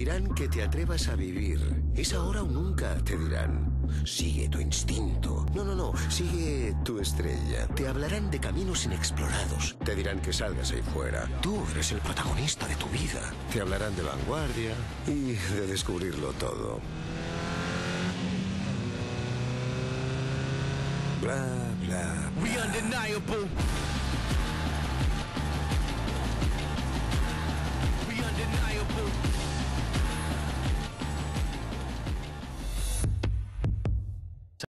dirán que te atrevas a vivir. Es ahora o nunca, te dirán. Sigue tu instinto. No, no, no. Sigue tu estrella. Te hablarán de caminos inexplorados. Te dirán que salgas ahí fuera. Tú eres el protagonista de tu vida. Te hablarán de vanguardia y de descubrirlo todo. Bla, bla, bla. We undeniable.